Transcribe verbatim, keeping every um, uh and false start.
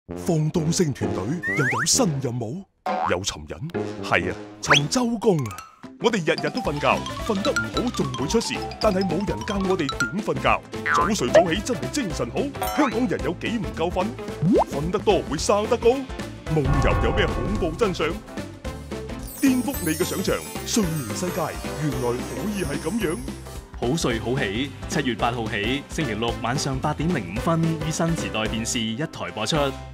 放東星團隊又有新任務，有尋人，係啊，尋周公啊！我哋日日都瞓覺，瞓得唔好仲會出事，但係冇人教我哋點瞓覺。早睡早起真係精神好。香港人有幾唔夠瞓？瞓得多會生得高？夢遊有咩恐怖真相？顛覆你嘅想象，睡眠世界原來可以係咁樣。 好睡好起，七月八號起，星期六晚上八點零五分於新時代電視一台播出。